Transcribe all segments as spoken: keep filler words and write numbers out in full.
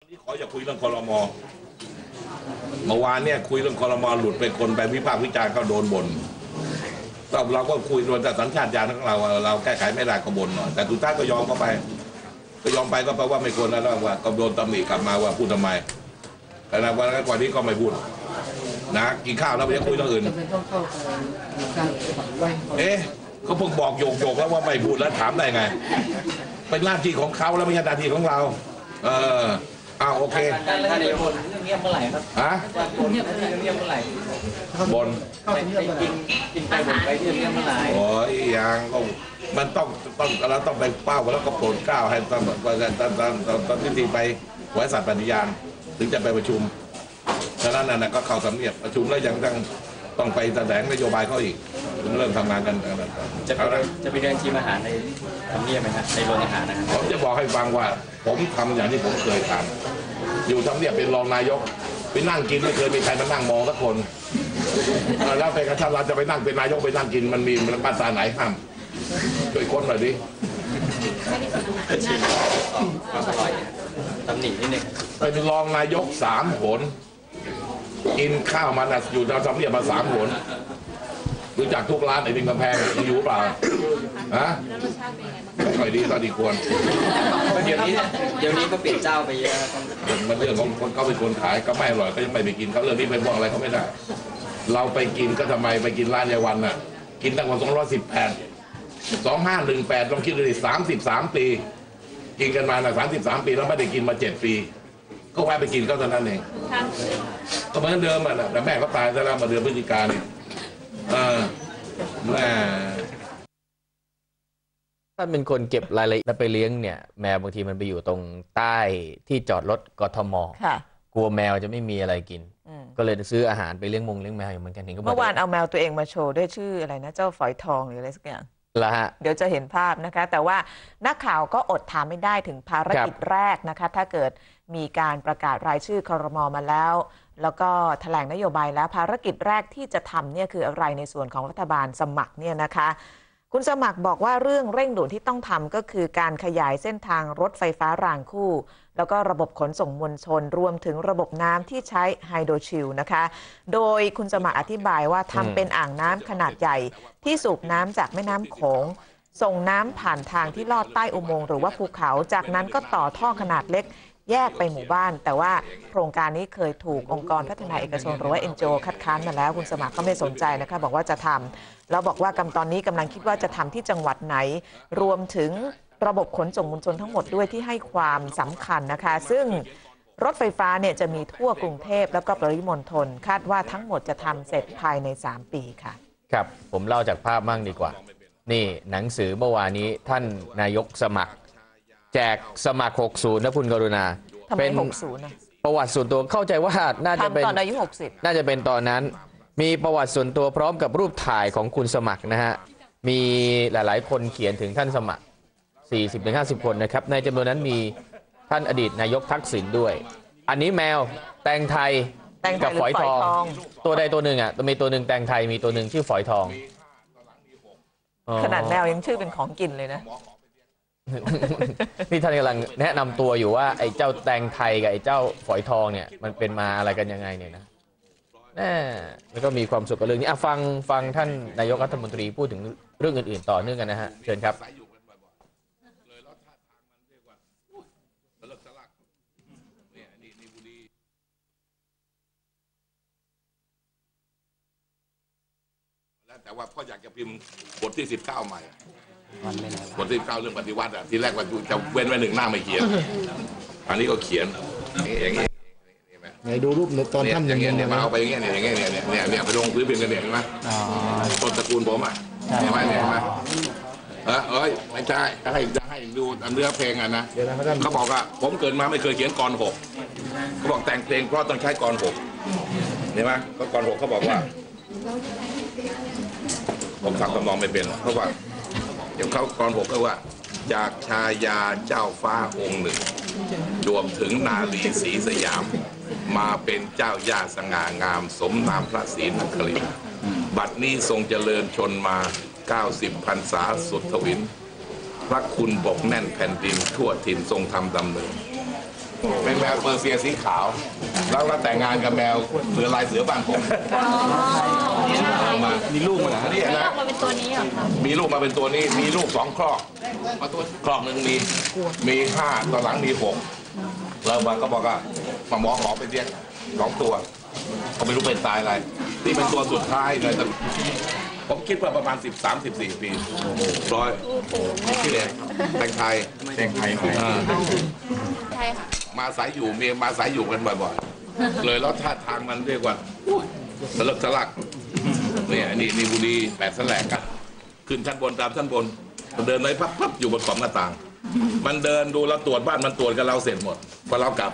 นี่ขออย่าคุยเรื่องครม.เมื่อวานเนี่ยคุยเรื่องครม.หลุดไปคนไปวิพากษ์วิจารณ์เขาโดนบ่นเราก็คุยโดนแต่สัญชาตญาณของเราเราแก้ไขไม่ได้ก็บ่นหน่อยแต่สุดท้ายก็ยอมเข้าไปก็ยอมไปก็แปลว่าไม่ควรแล้วว่าก็โดนตำหนิกลับมาว่าพูดทำไมแต่ในวันก่อนนี้ก็ไม่พูดนะกินข้าวแล้วไม่ได้คุยเรื่องอื่นเอ๊ะเขาเพิ่งบอกโยกโยกแล้วว่าไม่พูดแล้วถามได้ไงเป็นหน้าที่ของเขาแล้วไม่ใช่หน้าที่ของเราเอออ้าวโอเคถ้าเดี๋ยวบนเงียบเมื่อไหร่ครับฮะบนเงียบเงียบเมื่อไหร่บนไปกินกินไปบนไปเงียบเงียบเมื่อไหร่โอ้ยยังก็มันต้องต้องเราต้องไปเป้าแล้วก็โปรดเกล้าให้ตอนตอนตอนตอนตอนที่ไปไว้สัตย์ปฏิญาณถึงจะไปประชุมฉะนั้นน่ะก็เข้าสำเนียบประชุมแล้วยังต้องต้องไปแสดงนโยบายเขาอีกถึงเริ่มทำงานกันจะไปจะไปเดินชิมอาหารในทำเนียบไหมครับในโรงอาหารนะครับผมจะบอกให้ฟังว่าผมทำอย่างที่ผมเคยทำอยู่ทำเนียบเป็นรองนายกไปนั่งกินไม่เคยมีใครมานั่งมองสักคนแล้วไปกระทั่งเราจะไปนั่งเป็นนายกไปนั่งกินมันมีมาตราไหนห้ามช่วยค้นหน่อยดิชิมอร่อยตำหนินิดนึงเป็นรองนายกสามหนกินข้าวมันอยู่เราทำเนียบมาสามหนรู้จักทุกร้านไอ้ดินกำแพงยังอยู่เปล่าฮะไม่ค่อยดีตอนดีควรเดี๋ยวนี้เดี๋ยวนี้ก็เปลี่ยนเจ้าไปเยอะมันเรื่องของคนเขาเป็นคนขายก็ไม่อร่อยก็ยังไม่ไปกินเขาเรื่องนี้เป็นพวกอะไรเขาไม่ได้เราไปกินก็ทำไมไปกินร้านยายวันน่ะกินตั้งแต่สองร้อยสิบแปดสองห้าหนึ่งแปดลองคิดดูดิสามสิบสามปีกินกันมาน่ะสามสิบสามปีแล้วไม่ได้กินมาเจ็ดปีก็แวะไปกินก็เท่านั้นเองก็เหมือนเดิมอ่ะแต่แม่เขาตายแล้วมาเดือนพฤศจิกาเนี่ยเออแม่ถ้าเป็นคนเก็บรายละเอียดแล้วไปเลี้ยงเนี่ยแมวบางทีมันไปอยู่ตรงใต้ที่จอดรถกทม.กลัวแมวจะไม่มีอะไรกินก็เลยซื้ออาหารไปเลี้ยงมงเลี้ยงแมวอย่างเหมือนกันเห็นก็เมื่อวานเอาแมวตัวเองมาโชว์ด้วยชื่ออะไรนะเจ้าฝอยทองหรืออะไรสักอย่างละฮะเดี๋ยวจะเห็นภาพนะคะแต่ว่านักข่าวก็อดถามไม่ได้ถึงภารกิจแรกนะคะถ้าเกิดมีการประกาศรายชื่อครม.มาแล้วแล้วก็แถลงนโยบายแล้วภารกิจแรกที่จะทำเนี่ยคืออะไรในส่วนของรัฐบาลสมัครเนี่ยนะคะคุณสมัครบอกว่าเรื่องเร่งด่วนที่ต้องทำก็คือการขยายเส้นทางรถไฟฟ้ารางคู่แล้วก็ระบบขนส่งมวลชนรวมถึงระบบน้ำที่ใช้ไฮโดรชิลนะคะโดยคุณสมัครอธิบายว่าทำเป็นอ่างน้ำขนาดใหญ่ที่สูบน้ำจากแม่น้ำโขงส่งน้ำผ่านทางที่ลอดใต้อุโมงค์หรือว่าภูเขาจากนั้นก็ต่อท่อขนาดเล็กแยกไปหมู่บ้านแต่ว่าโครงการนี้เคยถูกองค์กรพัฒนาเอกชนหรือว่า เอ็น จี โอ คัดค้านมาแล้วคุณสมัครก็ไม่สนใจนะคะบอกว่าจะทำแล้วบอกว่ากำตอนนี้กำลังคิดว่าจะทำที่จังหวัดไหนรวมถึงระบบขนส่งมวลชนทั้งหมดด้วยที่ให้ความสำคัญนะคะซึ่งรถไฟฟ้าเนี่ยจะมีทั่วกรุงเทพแล้วก็ปริมณฑลคาดว่าทั้งหมดจะทำเสร็จภายในสามปีค่ะครับผมเล่าจากภาพมั่งดีกว่านี่หนังสือเมื่อวานนี้ท่านนายกสมัครแจกสมัครหกสิบนะคุณกรุณาเป็นหกสิบนะประวัติส่วนตัวเข้าใจว่าน่าจะเป็นตอนอายุหกสิบน่าจะเป็นตอนนั้นมีประวัติส่วนตัวพร้อมกับรูปถ่ายของคุณสมัครนะฮะมีหลายๆคนเขียนถึงท่านสมัคร สี่สิบถึงห้าสิบ คนนะครับในจำนวนนั้นมีท่านอดีตนายกทักษิณด้วยอันนี้แมวแตงไทยกับฝอยทองตัวใดตัวหนึ่งอ่ะมีตัวหนึ่งแตงไทยมีตัวหนึ่งชื่อฝอยทองขนาดแมวยังชื่อเป็นของกินเลยนะนี่ท่านกำลังแนะนำตัวอยู่ว่าไอ้เจ้าแตงไทยกับไอ้เจ้าฝอยทองเนี่ยมันเป็นมาอะไรกันยังไงเนี่ยนะแน่แล้วก็มีความสุขกับเรื่องนี้อ่ะฟังฟังท่านนายกรัฐมนตรีพูดถึงเรื่องอื่นๆต่อเนื่องกันนะฮะเชิญครับแต่ว่าพ่ออยากจะพิมพ์บทที่สิบเก้าใหม่บทที่สิบเก้าเรื่องปฏิวัติอ่ะทีแรกว่าจะเว้นไว้หนึ่งหน้าไม่เขียนอันนี้ก็เขียนอย่างนี้ไหนดูรูปตอนท่านอย่างเงี้ยเนี่ยมาเอาไปอย่างเงี้ยเนี่ยอย่างเงี้ยเนี่ยเนี่ยเนี่ยไปลงพื้นเป็นกันเนี่ยเห็นไหมต้นตระกูลผมอ่ะเห็นไหมเนี่ยเห็นไหมเออเอ้ยไม่ใช่ให้จะให้ดูเนื้อเพลงอ่ะนะเขาบอกว่าผมเกิดมาไม่เคยเขียนกรหกเขาบอกแต่งเพลงเพราะต้องใช้กรหกเห็นไหมก็กรหกเขาบอกว่าผมฟังคำนองไม่เป็นเพราะว่าเดี๋ยวเขากรหกก็ว่าจากชายาเจ้าฟ้าองค์หนึ่งรวมถึงนาลีศรีสยามมาเป็นเจ้าย่าสง่างามสมนามพระศรีนครินทร์บัดนี้ทรงเจริญชนมาเก้าสิบพรรษาสุดทวินพระคุณบกแน่นแผ่นดินทั่วถิ่นทรงทำดำเนินเป็นแมวเปอร์เซียสีขาว แล้วก็แต่งงานกับแมวเสือลายเสือบ้านผมเอามามีลูกมาอันนี้แล้นะวมาเป็นตัวนี้เหรอคะมีลูกมาเป็นตัวนี้ มีลูกสองครอกครอกหนึ่งมีมีห้าตอนหลังมีหกแล้วมันก็บอกว่าหมอขอไปเลี้ยงสองตัวเขาไม่รู้เป็นตายอะไรนี่เป็นตัวสุดท้ายเลยแต่ผมคิดว่าประมาณสิบสามสิบสี่ปีร้อยที่เหลือแต่งไทยแต่งไทยอ่าใช่ค่ะมาสายอยู่เมียมาสายอยู่กันบ่อยๆ เลยแล้วท่าทางมันเรียกว่าสลักสลักเนี่ยนี่นี่บุรีแปดแสลกกันขึ้นชั้นบนตามชั้นบนมันเดินเลยพับพับอยู่บนขอบหน้าต่าง มันเดินดูเราตรวจบ้านมันตรวจกับเราเสร็จหมดพอเรากลับ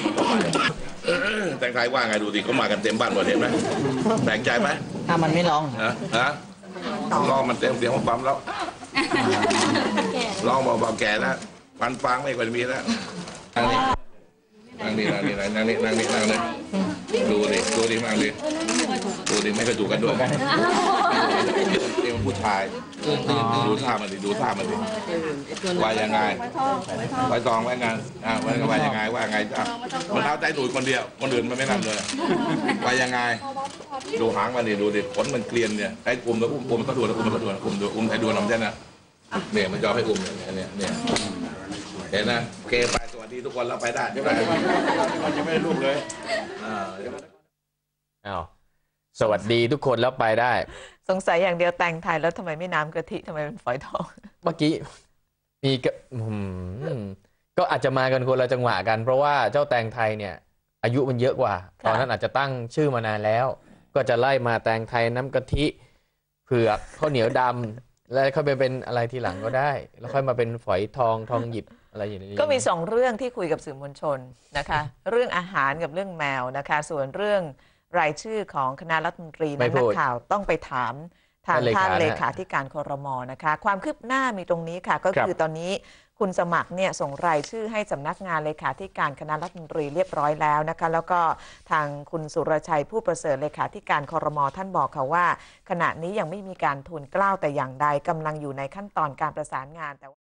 แต่งไทยว่าไงดูดิเขามากันเต็มบ้านหมดเห็นไหมแปลกใจไหมถ้ามันไม่ร้องฮะฮะลองมันเต็มเสียงของปั๊มแล้วแก่ลองเบาๆแก่นะมันฟังไม่ค่อยมีแล้วนั่งนี่นั่งนี่นั่งนี่นั่งนี่นั่งนี่นั่งนี่ดูดิดูดิมั่งดิดูดิไม่เคยดูกันด้วยนี่มันผู้ชายดูท่ามันดิดูท่ามันดิว่ายังไงไว้ตองไว้งานอ่าไว้ว่ายังไงว่ายังไงอ่ะมันเอาใจดูคนเดียวคนอื่นมันไม่นั่นเลยว่ายังไงดูหางมันดิดูดิขนมันเกลียนเนี่ยไอ้กลุ่มแล้วอุ้มกลุ่มก็ดูนะอุ้มก็ดูนะอุ้มดูอุ้มไอ้ดูน้ำเส้นนะเนี่ยมันยอมให้อุ้มเนี่ยเนี่ยเนี่ยเห็นนะโอเคไปสวัสดีทุกคนแล้วไปได้ไม่ได้มันจะไม่ได้ลูกเลยอ่าอ้าวสวัสดีทุกคนแล้วไปได้สงสัยอย่างเดียวแต่งไทยแล้วทำไมไม่น้ำกะทิทำไมเป็นฝอยทองเมื่อกี้มีก็อืมก็อาจจะมากันคนละจังหวะกัน เพราะว่าเจ้าแตงไทยเนี่ยอายุมันเยอะกว่าค่ะตอนนั้นอาจจะตั้งชื่อมานานแล้ว ก็จะไล่มาแตงไทยน้ำกะทิเผือกข้าวเหนียวดำแล้วค่อยไปเป็นอะไรทีหลังก็ได้ แล้วค่อยมาเป็นฝอยทองทองหยิบอะไรอย่างนี้ก็มีสองเรื่องที่คุยกับสื่อมวลชนนะคะ เรื่องอาหารกับเรื่องแมวนะคะ ส่วนเรื่องรายชื่อของคณะรัฐมนตรีนั้นนักข่าวต้องไปถามทางท่านเลขาธิการครม.นะคะ ความคืบหน้ามีตรงนี้ค่ะ ก็คือตอนนี้คุณสมัครเนี่ยส่งรายชื่อให้สำนักงานเลขาธิการคณะรัฐมนตรีเรียบร้อยแล้วนะคะ แล้วก็ทางคุณสุรชัยผู้ประเสริฐเลขาธิการครม.ท่านบอกค่ะว่า ขณะนี้ยังไม่มีการทูลเกล้าแต่อย่างใดกำลังอยู่ในขั้นตอนการประสานงานแต่